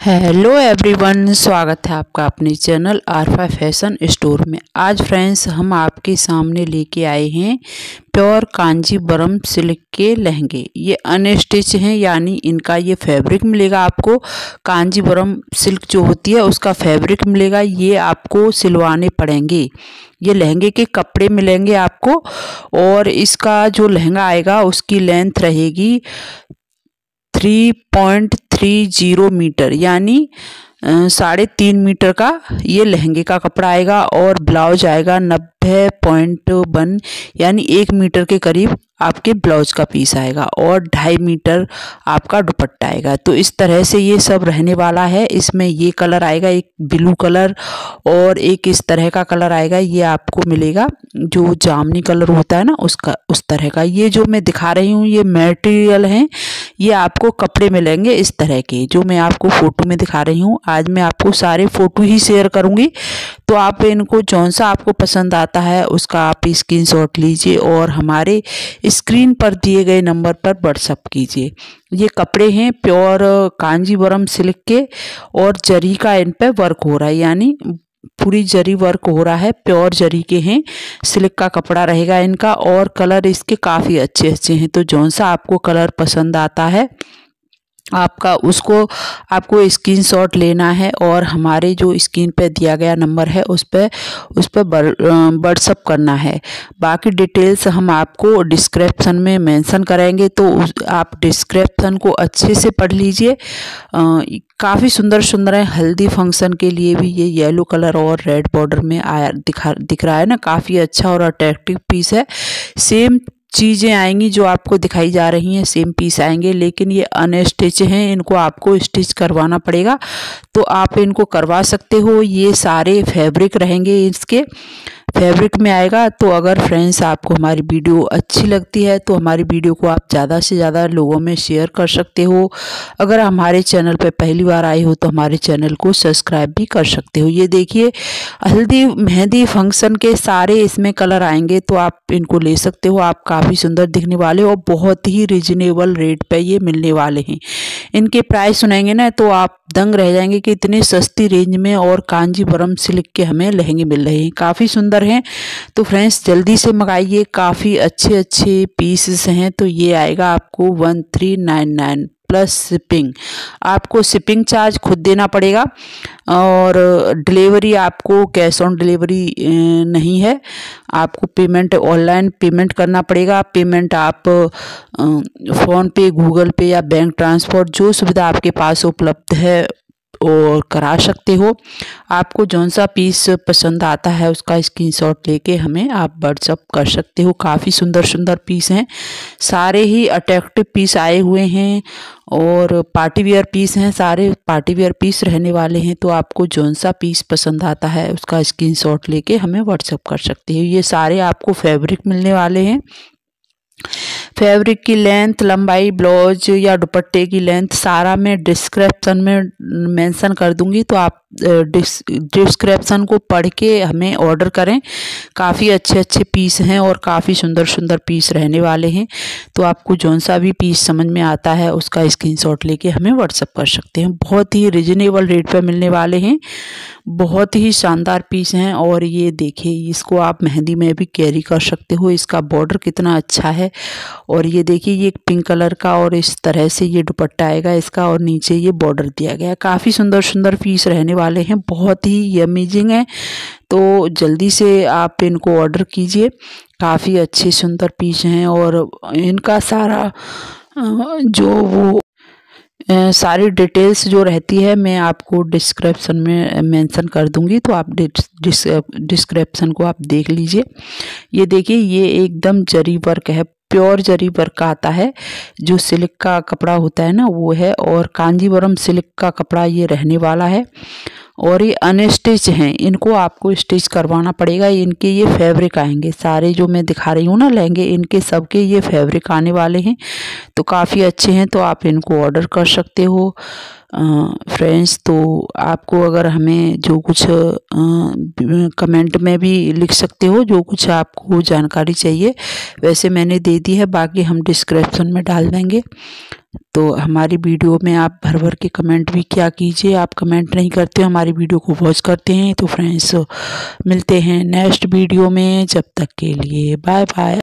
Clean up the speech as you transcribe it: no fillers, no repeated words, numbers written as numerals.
Hello everyone, स्वागत है आपका अपने चैनल आरफा फैशन स्टोर में। आज फ्रेंड्स हम आपके सामने लेके आए हैं प्योर कांजीवरम सिल्क के लहंगे। ये अनस्टिच हैं, यानी इनका ये फैब्रिक मिलेगा आपको। कांजीवरम सिल्क जो होती है उसका फैब्रिक मिलेगा, ये आपको सिलवाने पड़ेंगे। ये लहंगे के कपड़े मिलेंगे आपको। और इसका जो लहंगा आएगा उसकी लेंथ रहेगी 3.30 मीटर, यानी 3.5 मीटर का ये लहंगे का कपड़ा आएगा। और ब्लाउज आएगा 90.1, यानी 1 मीटर के करीब आपके ब्लाउज का पीस आएगा। और 2.5 मीटर आपका दुपट्टा आएगा। तो इस तरह से ये सब रहने वाला है। इसमें ये कलर आएगा, एक ब्लू कलर और एक इस तरह का कलर आएगा। ये आपको मिलेगा जो जामुनी कलर होता है ना, उसका उस तरह का। ये जो मैं दिखा रही हूँ ये मटेरियल है, ये आपको कपड़े मिलेंगे इस तरह के जो मैं आपको फ़ोटो में दिखा रही हूँ। आज मैं आपको सारे फ़ोटो ही शेयर करूँगी, तो आप इनको जौन सा आपको पसंद आता है उसका आप स्क्रीनशॉट लीजिए और हमारे स्क्रीन पर दिए गए नंबर पर व्हाट्सअप कीजिए। ये कपड़े हैं प्योर कांजीवरम सिल्क के और जरी का इन पे वर्क हो रहा है, यानी पूरी जरी वर्क हो रहा है। प्योर जरी के हैं, सिल्क का कपड़ा रहेगा इनका। और कलर इसके काफ़ी अच्छे अच्छे हैं। तो जौन सा आपको कलर पसंद आता है आपका उसको आपको स्क्रीनशॉट लेना है और हमारे जो स्क्रीन पे दिया गया नंबर है उस पर व्हाट्सअप करना है। बाकी डिटेल्स हम आपको डिस्क्रिप्शन में मेंशन करेंगे, तो आप डिस्क्रिप्शन को अच्छे से पढ़ लीजिए। काफ़ी सुंदर सुंदर है। हल्दी फंक्शन के लिए भी ये येलो कलर और रेड बॉर्डर में आया दिख रहा है ना, काफ़ी अच्छा और अट्रैक्टिव पीस है। सेम चीज़ें आएंगी जो आपको दिखाई जा रही हैं, सेम पीस आएंगे, लेकिन ये अनस्टिच हैं, इनको आपको स्टिच करवाना पड़ेगा। तो आप इनको करवा सकते हो। ये सारे फैब्रिक रहेंगे, इसके फैब्रिक में आएगा। तो अगर फ्रेंड्स आपको हमारी वीडियो अच्छी लगती है तो हमारी वीडियो को आप ज़्यादा से ज़्यादा लोगों में शेयर कर सकते हो। अगर हमारे चैनल पर पहली बार आए हो तो हमारे चैनल को सब्सक्राइब भी कर सकते हो। ये देखिए हल्दी मेहंदी फंक्शन के सारे इसमें कलर आएंगे, तो आप इनको ले सकते हो। आप काफ़ी सुंदर दिखने वाले और बहुत ही रिजनेबल रेट पे ये मिलने वाले हैं। इनके प्राइस सुनेंगे ना तो आप दंग रह जाएंगे कि इतनी सस्ती रेंज में और कांजीवरम सिल्क के हमें लहंगे मिल रहे हैं, काफ़ी सुंदर हैं। तो फ्रेंड्स जल्दी से मंगाइए, काफ़ी अच्छे अच्छे पीसेस हैं। तो ये आएगा आपको 1399 प्लस शिपिंग। आपको शिपिंग चार्ज खुद देना पड़ेगा और डिलीवरी आपको कैश ऑन डिलीवरी नहीं है। आपको पेमेंट ऑनलाइन पेमेंट करना पड़ेगा। पेमेंट आप फ़ोन पे, गूगल पे या बैंक ट्रांसफ़र जो सुविधा आपके पास उपलब्ध है और करा सकते हो। आपको जौन सा पीस पसंद आता है उसका स्क्रीनशॉट लेके हमें आप व्हाट्सअप कर सकते हो। काफ़ी सुंदर सुंदर पीस हैं, सारे ही अट्रैक्टिव पीस आए हुए हैं और पार्टी वेयर पीस हैं, सारे पार्टी वेयर पीस रहने वाले हैं। तो आपको जौन सा पीस पसंद आता है उसका स्क्रीनशॉट लेके हमें व्हाट्सअप कर सकते हो। ये सारे आपको फैब्रिक मिलने वाले हैं। फैब्रिक की लेंथ, लंबाई, ब्लाउज या दुपट्टे की लेंथ सारा मैं डिस्क्रिप्शन में मेंशन कर दूंगी, तो आप डिस्क्रिप्शन को पढ़ के हमें ऑर्डर करें। काफ़ी अच्छे अच्छे पीस हैं और काफ़ी सुंदर सुंदर पीस रहने वाले हैं। तो आपको जौन सा भी पीस समझ में आता है उसका स्क्रीनशॉट लेके हमें व्हाट्सअप कर सकते हैं। बहुत ही रिजनेबल रेट पे मिलने वाले हैं, बहुत ही शानदार पीस हैं। और ये देखिए इसको आप मेहंदी में भी कैरी कर सकते हो, इसका बॉर्डर कितना अच्छा है। और ये देखिए ये पिंक कलर का और इस तरह से ये दुपट्टा आएगा इसका और नीचे ये बॉर्डर दिया गया है। काफ़ी सुंदर सुंदर पीस रहने वाले हैं, बहुत ही अमेजिंग है। तो जल्दी से आप इनको ऑर्डर कीजिए, काफ़ी अच्छे सुंदर पीस हैं। और इनका सारा जो वो सारी डिटेल्स जो रहती है मैं आपको डिस्क्रिप्शन में मेंशन कर दूंगी, तो आप डिस्क्रिप्शन को आप देख लीजिए। ये देखिए ये एकदम जरी वर्क है, प्योर जरी वर्क आता है। जो सिल्क का कपड़ा होता है ना वो है, और कांजीवरम सिल्क का कपड़ा ये रहने वाला है। और ये अनस्टिच हैं, इनको आपको स्टिच करवाना पड़ेगा। इनके ये फैब्रिक आएंगे, सारे जो मैं दिखा रही हूँ ना लहंगे, इनके सबके ये फैब्रिक आने वाले हैं। तो काफ़ी अच्छे हैं, तो आप इनको ऑर्डर कर सकते हो। फ्रेंड्स, तो आपको अगर हमें जो कुछ कमेंट में भी लिख सकते हो, जो कुछ आपको जानकारी चाहिए वैसे मैंने दे दी है, बाकी हम डिस्क्रिप्शन में डाल देंगे। तो हमारी वीडियो में आप भर भर के कमेंट भी क्या कीजिए, आप कमेंट नहीं करते हो, हमारी वीडियो को वॉच करते हैं। तो फ्रेंड्स, मिलते हैं नेक्स्ट वीडियो में, जब तक के लिए बाय बाय।